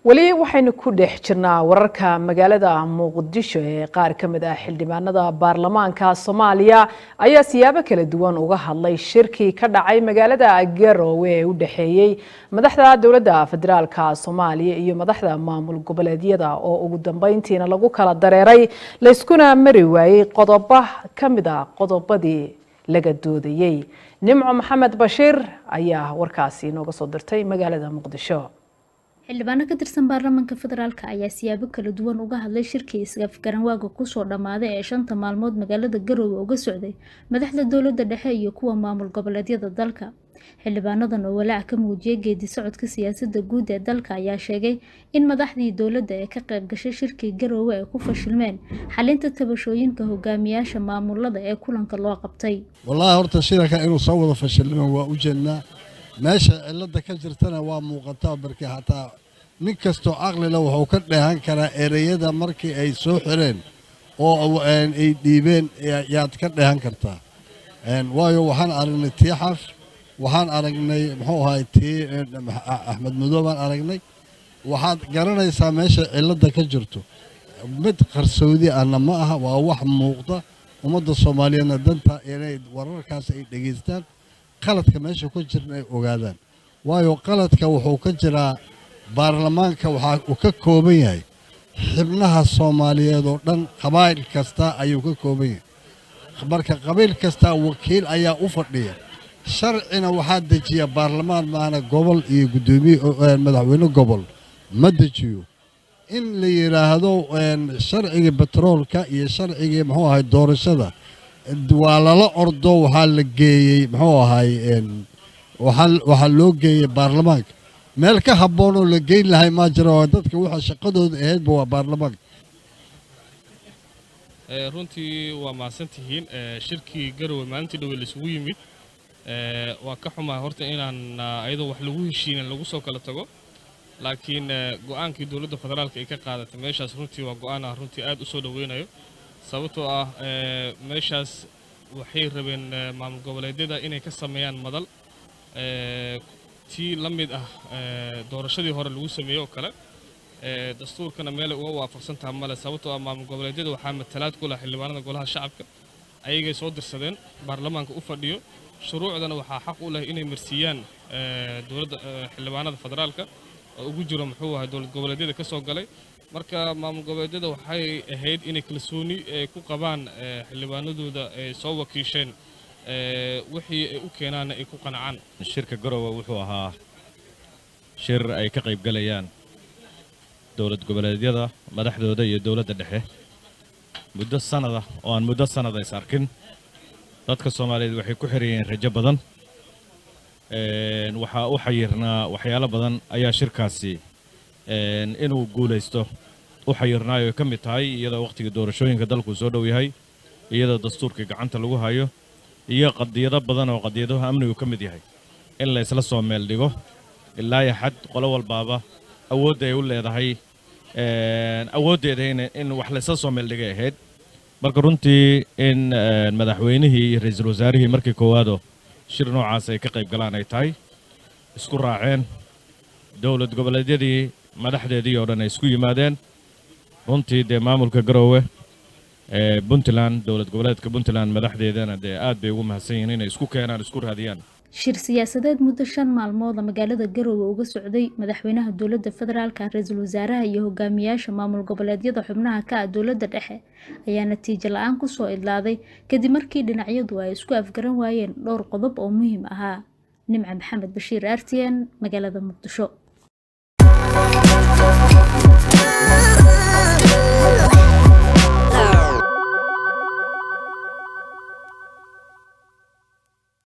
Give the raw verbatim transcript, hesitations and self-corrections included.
wali waxaynu ku dhex jirnaa wararka magaalada Muqdisho ee qaar ka mid ah xildhibaanada baarlamaanka Soomaaliya ayaa siyaabo kala duwan uga hadlay shirki ka dhacay magaalada Garowe ee u dhaxeeyay madaxda dawladda federaalka Soomaaliya iyo madaxda maamul goboleedyada oo ugu dambeyntiina lagu kala dareeray la iskuna mari waayay qodobo ka mid ah qodobadii laga doodayay. Nimco Maxamed Bashiir ayaa warkaasi nooga soo dirtay magaalada Muqdisho. xildhibaano ka tirsan baarlamaanka federaalka ayaa siyaabo kala duwan uga hadlay shirkii isgaafgaran waaga ku soo dhamaaday ee shanta maalmood magaalada Garowe uga socday madaxda dawladda dhexe iyo kuwa maamul goboleedyada dalka. xildhibaanadan oo walaac ka muujiyay geedi socodka siyaasadda guud ee dalka ayaa sheegay in madaxdii dawladda ee ka qayb gashay shirkii Garowe ay ku fashilmeen xalinta tabashooyinka hogaamiyaasha maamulada ee kulanka loo qabtay. wallahi horta shirka inuu soo wada fashilmeen waa u jeednaa meesha cilada ka jirtana waa muuqataa barkii hataa nin kasto aqli leh wuxuu ka dheehan karaa ereyada markii ay soo xireen oo ay dhiibeen yaad ka dheehan kartaa een waayo waxaan aragnay tiixaf waxaan aragnay muxuu ahay tii Axmed Madow baan aragnay waxaad garanaysaa meesha cilada ka jirto mid qarsoodi ah ma aha waa wax muuqda ummadda Soomaaliyeedna danta inay wararkaas ay dhageystaan qaladka meesha ku jirna ay ogaadaan waayo qaladka wuxuu ka jiraa baarlamaanka waxa uu ka kooban yahay xubnaha Soomaaliyeed oo dhan qabaayl kasta ayuu ka kooban yahay marka qabiil kasta wakiil ayaa u fadhiya sharcina waxa dejiya baarlamaan maana gobol iyo gudoomiye madaxweyne gobol ma dejiyo in la yiraahdo sharciga petroolka iyo sharciga muxuu ahay doorashada waa lala ordo waxa la geeyay muxuu ahay een waxa waxa loo geeyay baarlamaanka meel ka haboon oo la geyn lahay ma jiro dadka waxa shaqadooda ahayd waa baarlamaanka ee runtii waa maasantihiin ee shirkii Garowe maalintii dhow la isugu yimid ee waa ka xumaa horta inaan ayadoo wax lagu heshiin lagu soo kala tago laakiin go'aankii dawladda federaalka ay ka qaadatay meeshaas runtii waa go'aan runtii aad u soo dhaweynayo sababtoo ah ee meeshaas waxay rabeen maamul goboleedyada inay ka sameeyaan madal ee tii la mid ah ee doorashadii hore lagu sameeyo kale ee dastuurkana meel uga waafaqsan tahay male sababtoo ah maamul goboleedyada waxaa matalaad ku leh xildhibaanada golaha shacabka ayagay soo dirsadeen baarlamaanka u fadhiyo shuruucdana waxaa xaq u leh inay marsiiyaan ee dawladda xildhibaanada federaalka oo ugu jiro muxuu ahaa dawlad goboleedyada ka soo galay marka maamul goboleedyada waxay ahayd inay kalsooni ku qabaan xildhibaanadooda ay soo wakiisheen ee wixii ay u keenaan ay ku qanacaan. shirka Garowe wuxuu ahaa shir ay ka qayb galayaan dawlad goboleedyada madaxdooda iyo dawladda dhexe muddo sanada oo aan muddo sanada is arkin dadka Soomaaliyeed waxay ku xiriyeen rajo badan ee waxa uu xayirnaa waxyaalo badan ayaa shirkaasi ee inuu guuleysto u xayirnaayo ka mid tahay iyada waqtiga doorashooyinka dalku soo dhow yahay iyada dastuurka gacanta lagu hayo iyo qadiyado badan oo qadiyadaha amnigu ka mid yahay in la isla soo meel dhigo ilaa ya xad qolo walbaaba awood ay u leedahay ee awoodeeda in wax la isla soo meel dhigay ahayd marka runtii in madaxweynihii iyo ra'iisul wasaarihii markii koowaado shir noocaas ay ka qayb galaan ay tahay isku raaceen dawlad goboleedyadii madaxdeedii oo dhan ay isku yimaadeen runtii de maamulka Garowe ee Puntland dawlad goboleedka Puntland madaxdeedana de aad bay ugu mahadsan yihiin inay isku keenaan isku raadiyaan shir siyaasadeed muddo shan maalmood magaalada Garowe uga socday madaxweynaha dawladda federaalka ra'iisul wasaaraha iyo hogaamiyaasha maamul goboleedyada xubnaha ka ah dawladda dhexe ayaa natiijo la'aan ku soo idlaaday kadib markii dhinacyadu ay isku afgaran waayeen dhowr qodob oo muhiim ahaa. Nimco Maxamed Bashiir R T N magaalada Muqdisho.